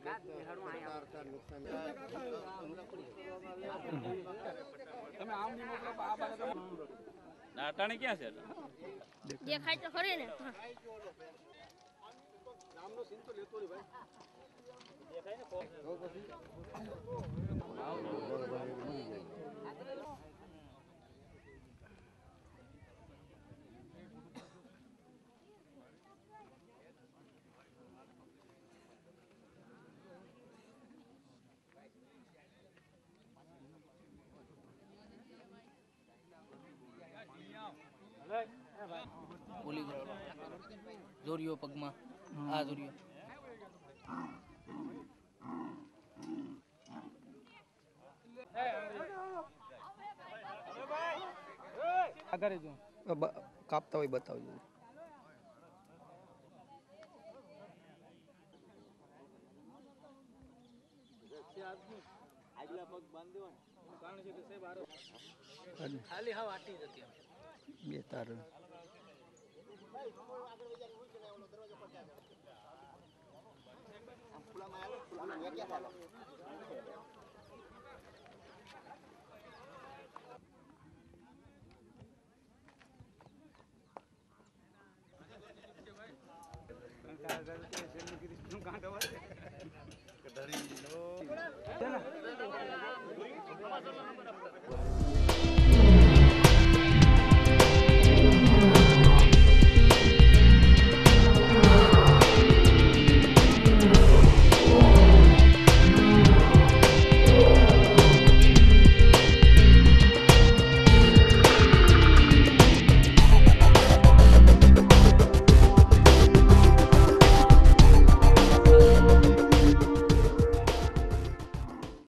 તમે આમ ની મોકલો આ બાજુ તમે નાટાણી ક્યાં છે દેખાય તો ખરી ને નામનો સીન તો લેતો રે ભાઈ દેખાય ને તો પછી બોલી જોરિયો પગમાં આ જોરિયો આગળ જો કાપતા હોય બતાવજો આગલા પગ બાંધ દેવાનો કારણ છે કે સાહેબ આરો ખાલી હાવ આટી જતી બે તાર કઢારી